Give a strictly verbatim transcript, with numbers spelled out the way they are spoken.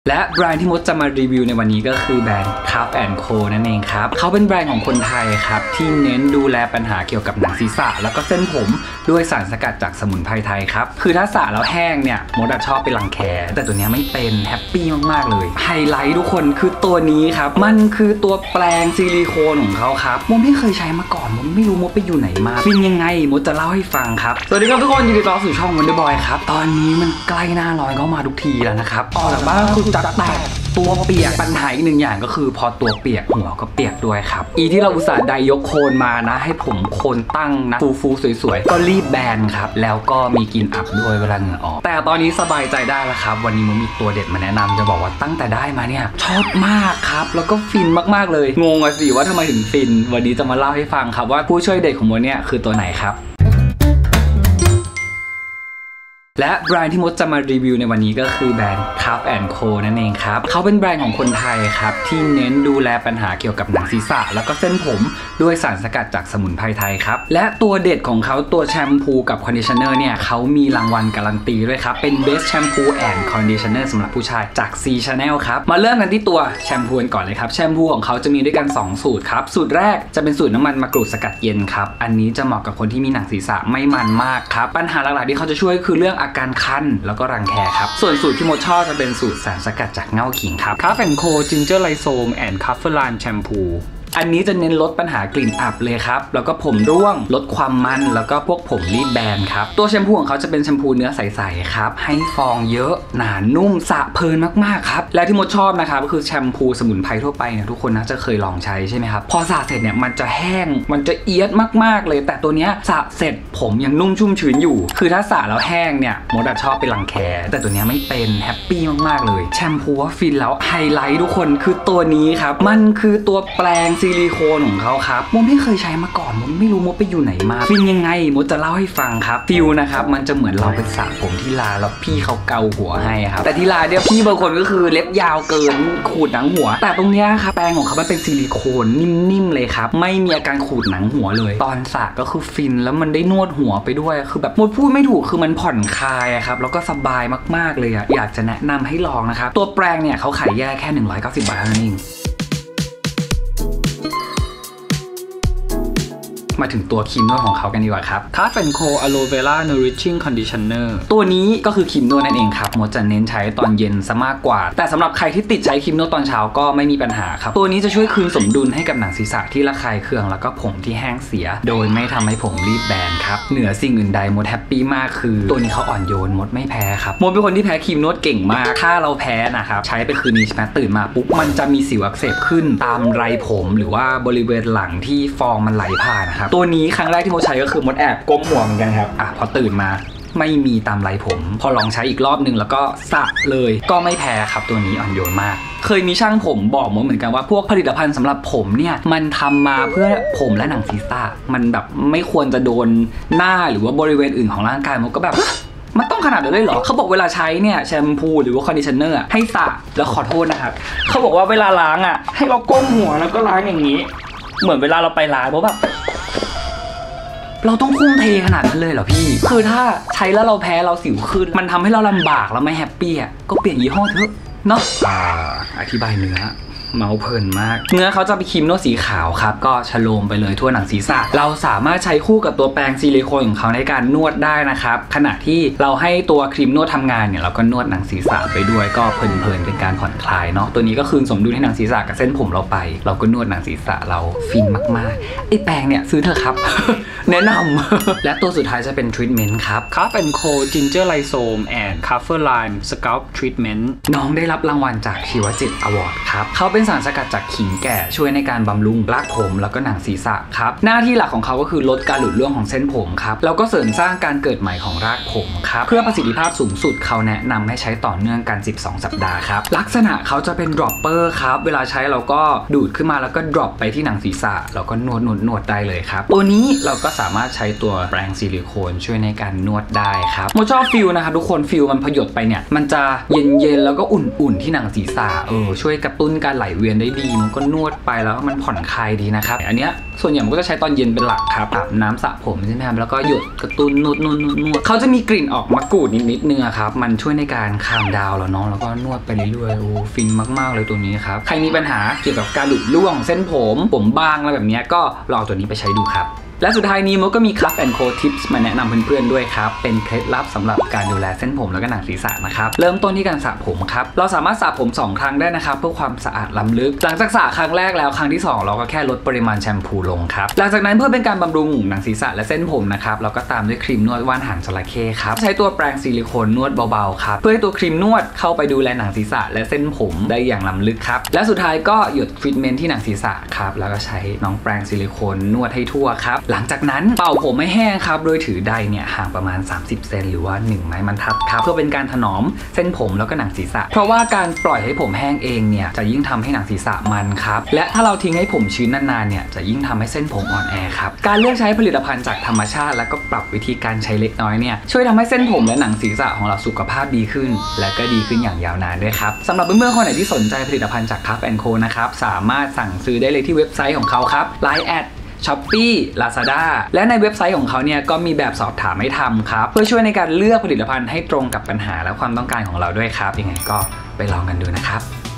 และแบรนด์ที่มดจะมารีวิวในวันนี้ก็คือแบรนด์ Craft แอนด์ Co นั่นเองครับเขาเป็นแบรนด์ของคนไทยครับที่เน้นดูแลปัญหาเกี่ยวกับหนังศีรษะแล้วก็เส้นผมด้วยสารสกัดจากสมุนไพรไทยครับคือถ้าสระแล้วแห้งเนี่ยมดชอบไปรังแคแต่ตัวนี้ไม่เป็นแฮปปี้มากๆเลยไฮไลท์ทุกคนคือตัวนี้ครับมันคือตัวแปรงซิลิโคนของเขาครับมดไม่เคยใช้มาก่อนมดไม่รู้มดไปอยู่ไหนมาเป็นยังไงมดจะเล่าให้ฟังครับสวัสดีครับทุกคนยินดีต้อนรับสู่ช่อง Wonder Boy ครับตอนนี้มันใกล้หน้าร้อนเข้ามาทุกทีแล้วนะครับออกจากบ้านคือจัดแตกตัวเปียกปัญหาอีกหนึ่งอย่างก็คือพอตัวเปียกหัวก็เปียกด้วยครับอีที่เราอุตส่าห์ไดยกโคนมานะให้ผมโคนตั้งนะฟูๆสวยๆก็รีบแบนครับแล้วก็มีกลิ่นอับด้วยเวลาเหงื่อออกแต่ตอนนี้สบายใจได้แล้วครับวันนี้มันมีตัวเด็ดมาแนะนำจะบอกว่าตั้งแต่ได้มาเนี่ยชอบมากครับแล้วก็ฟินมากๆเลยงงอ่ะสิว่าทำไมถึงฟินวันนี้จะมาเล่าให้ฟังครับว่าผู้ช่วยเด็ดของมดเนี่ยคือตัวไหนครับและแบรนด์ที่มดจะมารีวิวในวันนี้ก็คือแบรนด์ Craft แอนด์ Co นั่นเองครับเขาเป็นแบรนด์ของคนไทยครับที่เน้นดูแลปัญหาเกี่ยวกับหนังศีรษะแล้วก็เส้นผมด้วยสารสกัดจากสมุนไพรไทยครับและตัวเด็ดของเขาตัวแชมพูกับคอนดิชเนอร์เนี่ยเขามีรางวัลการันตีด้วยครับเป็น Best Shampoo and Conditioner สำหรับผู้ชายจาก C Channel ครับมาเริ่มกันที่ตัวแชมพูกันก่อนเลยครับแชมพูของเขาจะมีด้วยกันสองสูตรครับสูตรแรกจะเป็นสูตรน้ำมันมะกรูดสกัดเย็นครับอันนี้จะเหมาะกับคนที่มีหนังศีรษะไม่มันมากครับปัญหาหลักๆที่เขาจะช่วยคือเรื่องอาการคันแล้วก็รังแคครับส่วนสูตรที่มดชอบจะเป็นสูตรสารสกัดจากเง่าขิงครับ Craft แอนด์ Co Ginger Rhizome and Kaffirine Shampooอันนี้จะเน้นลดปัญหากลิ่นอับเลยครับแล้วก็ผมร่วงลดความมันแล้วก็พวกผมรีบแบนครับตัวแชมพูของเขาจะเป็นแชมพูเนื้อใสๆครับให้ฟองเยอะหนานุ่มสระเพลินมากๆครับและที่มดชอบนะครับก็คือแชมพูสมุนไพรทั่วไปเนี่ยทุกคนน่าจะเคยลองใช้ใช่ไหมครับพอสระเสร็จเนี่ยมันจะแห้งมันจะเอียดมากๆเลยแต่ตัวเนี้ยสระเสร็จผมยังนุ่มชุ่มชื้นอยู่คือถ้าสระแล้วแห้งเนี่ยมดชอบไปรังแคแต่ตัวเนี้ยไม่เป็นแฮปปี้มากๆเลยแชมพูว่าฟินแล้วไฮไลท์ทุกคนคือตัวนี้ครับมันคือตัวแปรงซิลิโคนของเขาครับมดไม่เคยใช้มาก่อนมดไม่รู้มดไปอยู่ไหนมาฟินยังไงมดจะเล่าให้ฟังครับฟิลนะครับมันจะเหมือนเราไปสระผมที่ลาแล้วพี่เขาเกาหัวให้ครับแต่ที่ลาเนี่ยพี่บางคนก็คือเล็บยาวเกินขูดหนังหัวแต่ตรงเนี้ยครับแปรงของเขามันเป็นซิลิโคนนิ่มๆเลยครับไม่มีอาการขูดหนังหัวเลยตอนสระก็คือฟินแล้วมันได้นวดหัวไปด้วยคือแบบมดพูดไม่ถูกคือมันผ่อนคลายครับแล้วก็สบายมากๆเลยอ่ะอยากจะแนะนำให้ลองนะครับตัวแปรงเนี่ยเขาขายแยกแค่หนึ่งร้อยเก้าสิบบาทเท่านั้นเองมาถึงตัวครีมนวดของเขากันดีกว่าครับ Craft แอนด์ Co Aloe Vera Nourishing Conditioner ตัวนี้ก็คือครีมนวดนั่นเองครับมดจะเน้นใช้ตอนเย็นซะมากกว่าแต่สำหรับใครที่ติดใช้ครีมนวดตอนเช้าก็ไม่มีปัญหาครับตัวนี้จะช่วยคืนสมดุลให้กับหนังศีรษะที่ระคายเคืองแล้วก็ผมที่แห้งเสียโดยไม่ทำให้ผมรีบแบนครับเหนือสิ่งอื่นใดมดแฮปปี้มากคือตัวนี้เขาอ่อนโยนมดไม่แพ้ครับมดเป็นคนที่แพ้ครีมนวดเก่งมากถ้าเราแพ้นะครับใช้ไปคืนนี้ใช่ไหมตื่นมาปุ๊บมันจะมีสิวอักเสบขึ้นตามไรผมหรือว่าบริเวณหลังที่ฟองมันไหลผ่านนะครับตัวนี้ครั้งแรกที่มดใช้ก็คือมดแอบก้มหัวเหมือนกันครับอ่ะพอตื่นมาไม่มีตามไรผมพอลองใช้อีกรอบนึงแล้วก็สระเลยก็ไม่แพ้ครับตัวนี้อ่อนโยนมากเคยมีช่างผมบอกมดเหมือนกันว่าพวกผลิตภัณฑ์สำหรับผมเนี่ยมันทำมาเพื่อผมและหนังศีรษะมันแบบไม่ควรจะโดนหน้าหรือว่าบริเวณอื่นของร่างกายมดก็แบบมันต้องขนาดนั้นเลยเหรอเขาบอกเวลาใช้เนี่ยแชมพูหรือว่าคอนดิชเนอร์ให้สระแล้วขอโทษนะครับเขาบอกว่าเวลาล้างอ่ะให้เราก้มหัวแล้วก็ล้างอย่างนี้เหมือนเวลาเราไปล้างเพราะแบบเราต้องทุ่มเทขนาดนั้นเลยเหรอพี่คือถ้าใช้แล้วเราแพ้เราสิวขึ้นมันทำให้เราลำบากแล้วไม่แฮปปี้อ่ะก็เปลี่ยนยี่ห้อเถอะเนาะอ่าอธิบายเนื้อเมาเพลินมากเนื้อเขาจะเป็นครีมนวดสีขาวครับก็ฉโลมไปเลยทั่วหนังศีรษะเราสามารถใช้คู่กับตัวแปรงซิลิโคนของเขาในการนวดได้นะครับขณะที่เราให้ตัวครีมนวดทำงานเนี่ยเราก็นวดหนังศีรษะไปด้วยก็เพลินๆเป็นการผ่อนคลายเนาะตัวนี้ก็คืนสมดุลให้หนังศีรษะกับเส้นผมเราไปเราก็นวดหนังศีรษะเราฟินมากๆไอ้แปรงเนี่ยซื้อเถอะครับ แนะนำ และตัวสุดท้ายจะเป็นทรีทเมนต์ครับ Craft แอนด์ Co Ginger Rhizome and Kaffirine Scalp Treatment น้องได้รับรางวัลจากชีวจิตอวอร์ดครับเขาเป็นสารสกัดจากขิงแก่ช่วยในการบำรุงรากผมแล้วก็หนังศีรษะครับหน้าที่หลักของเขาก็คือลดการหลุดร่วงของเส้นผมครับแล้วก็เสริมสร้างการเกิดใหม่ของรากผมครับเพื่อประสิทธิภาพสูงสุดเขาแนะนำให้ใช้ต่อเนื่องกันสิบสองสัปดาห์ครับลักษณะเขาจะเป็นดรอปเปอร์ครับเวลาใช้เราก็ดูดขึ้นมาแล้วก็ดรอปไปที่หนังศีรษะแล้วก็นวดนวดนวดได้เลยครับตัวนี้เราก็สามารถใช้ตัวแปรงซิลิโคนช่วยในการนวดได้ครับโมชอบฟิลนะครับทุกคนฟิลมันพยดไปเนี่ยมันจะเย็นๆแล้วก็อุ่นๆที่หนังศีรษะเออช่วยกระตุ้นการไหลเวียนได้ดีมันก็นวดไปแล้วมันผ่อนคลายดีนะครับอันเนี้ยส่วนใหญ่มันก็จะใช้ตอนเย็นเป็นหลักครับอาบน้ำสระผมใช่ไหมครับแล้วก็หยดกระตุ้นนวดนวดนวดนวดเขาจะมีกลิ่นออกมะกรูดนิดๆนึงครับมันช่วยในการคามดาวแล้วเนาะแล้วก็นวดไปเรื่อยๆโอ้ฟินมากๆเลยตัวนี้ครับใครมีปัญหาเกี่ยวกับการหลุดร่วงเส้นผมผมบางอะไรแบบนี้ก็ลองตัวนี้ไปใช้ดูครับและสุดท้ายนี้มดก็มี Cuff and Co Tips มาแนะนำเพื่อนๆด้วยครับเป็นเคล็ดลับสำหรับการดูแลเส้นผมแล้วก็หนังศีรษะนะครับเริ่มต้นที่การสระผมครับเราสามารถสระผมสองครั้งได้นะครับเพื่อความสะอาดล้ำลึกหลังจากสระครั้งแรกแล้วครั้งที่สองเราก็แค่ลดปริมาณแชมพูลงครับหลังจากนั้นเพื่อเป็นการบำรุงหนังศีรษะและเส้นผมนะครับเราก็ตามด้วยครีมนวดว่านหางจระเข้ครับใช้ตัวแปรงซิลิโคนนวดเบาๆครับเพื่อให้ตัวครีมนวดเข้าไปดูแลหนังศีรษะและเส้นผมได้อย่างล้ำลึกครับและสุดท้ายก็หยดทรีทเมนต์ที่หนังศีรษะครับแล้วก็ใช้น้องแปรงซิลิโคนนวดให้ทั่วครับหลังจากนั้นเป่าผมให้แห้งครับโดยถือไดเนี่ยห่างประมาณสามสิบเซนหรือว่าหนึ่งไม้บรรทัดครับเพื่อเป็นการถนอมเส้นผมแล้วก็หนังศีรษะเพราะว่าการปล่อยให้ผมแห้งเองเนี่ยจะยิ่งทำให้หนังศีรษะมันครับและถ้าเราทิ้งให้ผมชื้นนานๆเนี่ยจะยิ่งทำให้เส้นผมอ่อนแอครับการเลือกใช้ผลิตภัณฑ์จากธรรมชาติแล้วก็ปรับวิธีการใช้เล็กน้อยเนี่ยช่วยทำให้เส้นผมและหนังศีรษะของเราสุขภาพดีขึ้นและก็ดีขึ้นอย่างยาวนานด้วยครับสำหรับเพื่อนๆคนไหนที่สนใจผลิตภัณฑ์จาก Cuff and Co นะครับสามารถสั่งซื้อได้เลยที่เว็บไซต์ของเขาครับ ไลน์ แอดช้อปปี้ ลาซาด้า และในเว็บไซต์ของเขาเนี่ยก็มีแบบสอบถามให้ทำครับเพื่อช่วยในการเลือกผลิตภัณฑ์ให้ตรงกับปัญหาและความต้องการของเราด้วยครับยังไงก็ไปลองกันดูนะครับ